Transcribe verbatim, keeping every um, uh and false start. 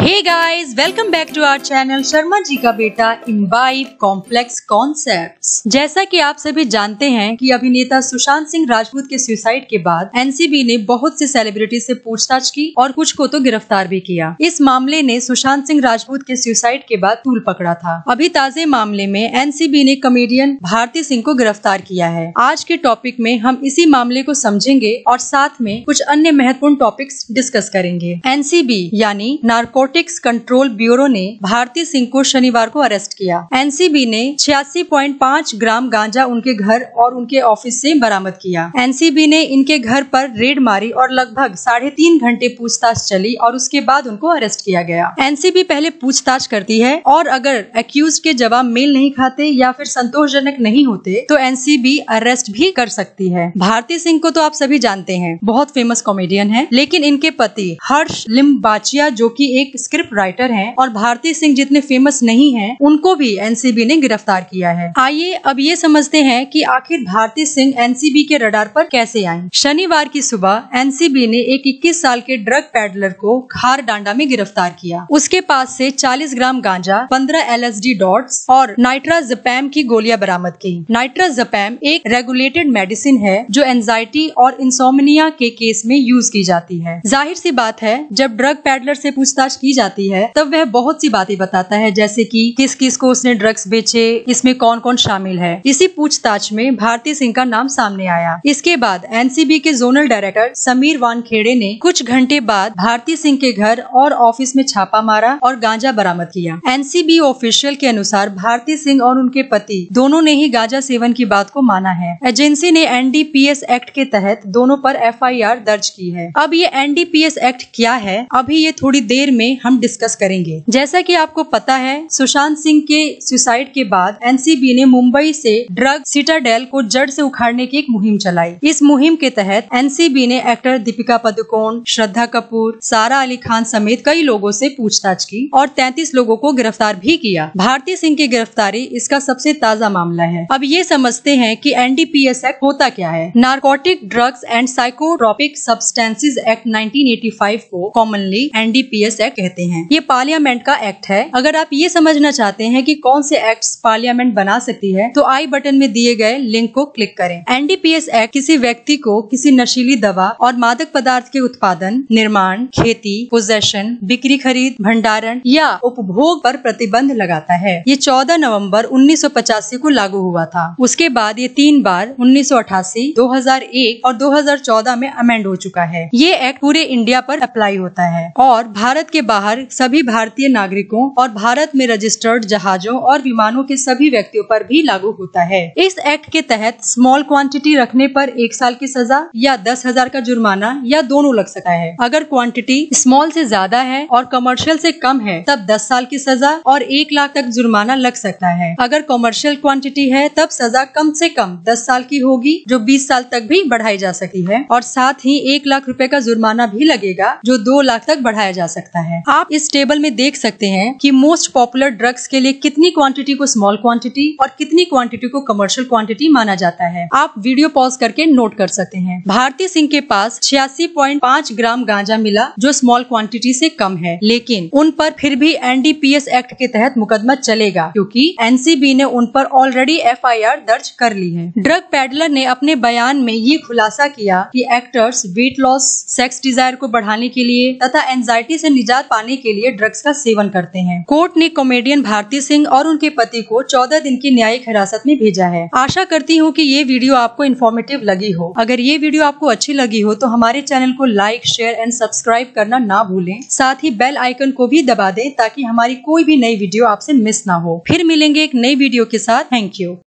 Hey guys, welcome back to our channel Sharma ji का बेटा imbibe complex concepts. जैसा कि आप सभी जानते हैं कि अभिनेता सुशांत सिंह राजपूत के सुसाइड के बाद एनसीबी ने बहुत से सेलिब्रिटी से पूछताछ की और कुछ को तो गिरफ्तार भी किया। इस मामले ने सुशांत सिंह राजपूत के सुसाइड के बाद तूल पकड़ा था। अभी ताजे मामले में एनसीबी ने कॉमेडियन भारती सिंह को गिरफ्तार किया है। आज के टॉपिक में हम इसी मामले को समझेंगे और साथ में कुछ अन्य महत्वपूर्ण टॉपिक्स डिस्कस करेंगे। एनसीबी यानी नारकोटिक्स कंट्रोल ब्यूरो ने भारती सिंह को शनिवार को अरेस्ट किया। एनसीबी ने छियासी पॉइंट पाँच ग्राम गांजा उनके घर और उनके ऑफिस से बरामद किया। एनसीबी ने इनके घर पर रेड मारी और लगभग साढ़े तीन घंटे पूछताछ चली और उसके बाद उनको अरेस्ट किया गया। एनसीबी पहले पूछताछ करती है और अगर एक्यूज के जवाब मेल नहीं खाते या फिर संतोषजनक नहीं होते तो एनसीबी अरेस्ट भी कर सकती है। भारती सिंह को तो आप सभी जानते हैं, बहुत फेमस कॉमेडियन है, लेकिन इनके पति हर्ष लिम्बाचिया जो कि एक स्क्रिप्ट राइटर हैं और भारती सिंह जितने फेमस नहीं हैं, उनको भी एनसीबी ने गिरफ्तार किया है। आइए अब ये समझते हैं कि आखिर भारती सिंह एनसीबी के रडार पर कैसे आई। शनिवार की सुबह एनसीबी ने एक इक्कीस साल के ड्रग पैडलर को खार डांडा में गिरफ्तार किया। उसके पास से चालीस ग्राम गांजा, पंद्रह एलएसडी डॉट्स और नाइट्राजेपैम की गोलियां बरामद की। नाइट्राजेपैम एक रेगुलेटेड मेडिसिन है जो एंजाइटी और इंसोम्निया के केस में यूज की जाती है। जाहिर सी बात है, जब ड्रग पैडलर से पूछताछ की जाती है तब वह बहुत सी बातें बताता है, जैसे कि किस किस को उसने ड्रग्स बेचे, इसमें कौन कौन शामिल है। इसी पूछताछ में भारती सिंह का नाम सामने आया। इसके बाद एनसीबी के जोनल डायरेक्टर समीर वानखेड़े ने कुछ घंटे बाद भारती सिंह के घर और ऑफिस में छापा मारा और गांजा बरामद किया। एनसीबी ऑफिशियल के अनुसार भारती सिंह और उनके पति दोनों ने ही गांजा सेवन की बात को माना है। एजेंसी ने एनडीपीएस एक्ट के तहत दोनों पर एफआईआर दर्ज की है। अब ये एनडीपीएस एक्ट क्या है, अभी ये थोड़ी देर में हम डिस्कस करेंगे। जैसा कि आपको पता है, सुशांत सिंह के सुसाइड के बाद एनसीबी ने मुंबई से ड्रग सिटाडेल को जड़ से उखाड़ने की एक मुहिम चलाई। इस मुहिम के तहत एनसीबी ने एक्टर दीपिका पादुकोण, श्रद्धा कपूर, सारा अली खान समेत कई लोगों से पूछताछ की और तैंतीस लोगों को गिरफ्तार भी किया। भारती सिंह की गिरफ्तारी इसका सबसे ताजा मामला है। अब ये समझते हैं कि एनडीपीएस एक्ट होता क्या है। Narcotic drugs and psychotropic substances act nineteen eighty five को कॉमनली एनडीपीएस एक्ट कहते हैं। ये पार्लियामेंट का एक्ट है। अगर आप ये समझना चाहते हैं कि कौन से एक्ट्स पार्लियामेंट बना सकती है तो आई बटन में दिए गए लिंक को क्लिक करें। एनडीपीएस एक्ट किसी व्यक्ति को किसी नशीली दवा और मादक पदार्थ के उत्पादन, निर्माण, खेती, पोजेशन, बिक्री, खरीद, भंडारण या उपभोग पर प्रतिबंध लगाता है। ये चौदह नवंबर उन्नीस सौ पचासी को लागू हुआ था। उसके बाद ये तीन बार उन्नीस सौ अठासी, दो हज़ार एक और दो हज़ार चौदह में अमेंड हो चुका है। ये एक्ट पूरे इंडिया पर अप्लाई होता है और भारत के बाहर सभी भारतीय नागरिकों और भारत में रजिस्टर्ड जहाजों और विमानों के सभी व्यक्तियों पर भी लागू होता है। इस एक्ट के तहत स्मॉल क्वांटिटी रखने पर एक साल की सजा या दस हजार का जुर्माना या दोनों लग सकता है। अगर क्वांटिटी स्मॉल से ज्यादा है और कमर्शियल से कम है तब दस साल की सजा और एक लाख तक जुर्माना लग सकता है। अगर कमर्शियल क्वांटिटी है तब सजा कम से कम दस साल की होगी जो बीस साल तक भी बढ़ाई जा सकती है और साथ ही एक लाख रुपए का जुर्माना भी लगेगा जो दो लाख तक बढ़ाया जा सकता है। आप इस टेबल में देख सकते हैं कि मोस्ट पॉपुलर ड्रग्स के लिए कितनी क्वांटिटी को स्मॉल क्वांटिटी और कितनी क्वांटिटी को कमर्शियल क्वांटिटी माना जाता है। आप वीडियो पॉज करके नोट कर सकते हैं। भारती सिंह के पास छियासी पॉइंट पाँच ग्राम गांजा मिला जो स्मॉल क्वांटिटी से कम है, लेकिन उन पर फिर भी एनडीपीएस एक्ट के तहत मुकदमा चलेगा क्योंकि एनसीबी ने उन पर ऑलरेडी एफआईआर दर्ज कर ली है। ड्रग पैडलर ने अपने बयान में ये खुलासा किया कि actors weight loss, sex desire को बढ़ाने के लिए तथा एंजाइटी से निजात पाने के लिए ड्रग्स का सेवन करते हैं। कोर्ट ने कॉमेडियन भारती सिंह और उनके पति को चौदह दिन की न्यायिक हिरासत में भेजा है। आशा करती हूँ कि ये वीडियो आपको इन्फॉर्मेटिव लगी हो। अगर ये वीडियो आपको अच्छी लगी हो तो हमारे चैनल को लाइक, शेयर एंड सब्सक्राइब करना ना भूलें। साथ ही बेल आइकन को भी दबा दें ताकि हमारी कोई भी नई वीडियो आपसे मिस ना हो। फिर मिलेंगे एक नई वीडियो के साथ। Thank you.